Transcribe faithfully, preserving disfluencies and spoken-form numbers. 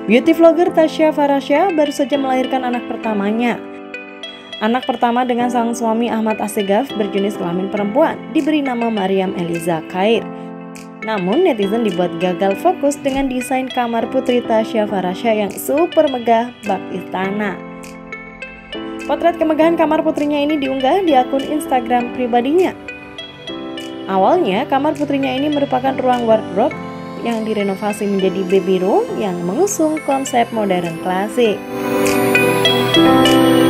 Beauty vlogger Tasya Farasya baru saja melahirkan anak pertamanya. Anak pertama dengan sang suami Ahmad Assegaf berjenis kelamin perempuan diberi nama Maryam Eliza Khair. Namun netizen dibuat gagal fokus dengan desain kamar putri Tasya Farasya yang super megah bak istana. Potret kemegahan kamar putrinya ini diunggah di akun Instagram pribadinya. Awalnya kamar putrinya ini merupakan ruang wardrobe yang direnovasi menjadi baby room yang mengusung konsep modern klasik.